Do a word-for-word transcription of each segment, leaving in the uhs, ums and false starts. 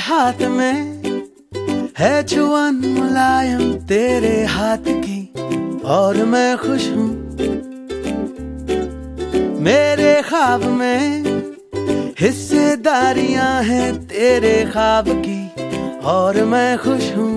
हाथ में है छुअन मुलायम तेरे हाथ की, और मैं खुश हूँ। मेरे ख्वाब में हिस्सेदारियां हैं तेरे ख्वाब की, और मैं खुश हूँ।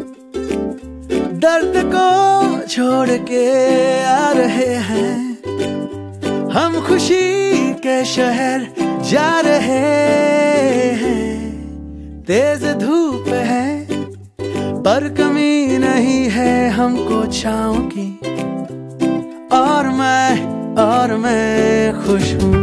दर्द को छोड़ के आ रहे हैं हम, खुशी के शहर जा रहे हैं। तेज धूप है पर कमी नहीं है हमको छाँव की, और मैं और मैं खुश हूँ।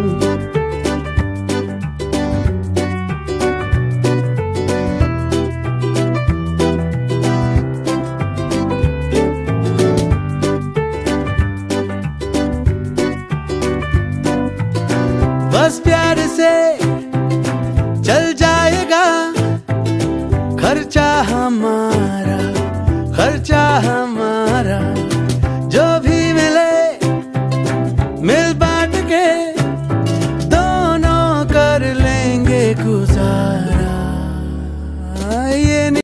बस प्यार से चल जाएगा खर्चा हमारा, खर्चा हम